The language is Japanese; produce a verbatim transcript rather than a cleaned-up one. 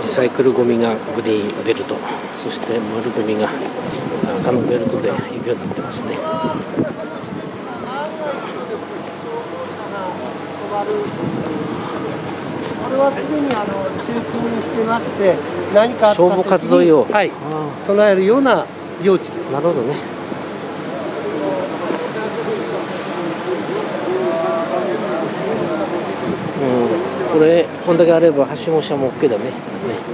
リサイクルゴミがグリーンベルト、そして丸ゴミが赤のベルトで行くようになってますね。 これはすでにあの集金してまして、何かあった消防活動用、 はい、備えるような用地です。 なるほどね。うん、これこんだけあればはしご車も OK だね。ね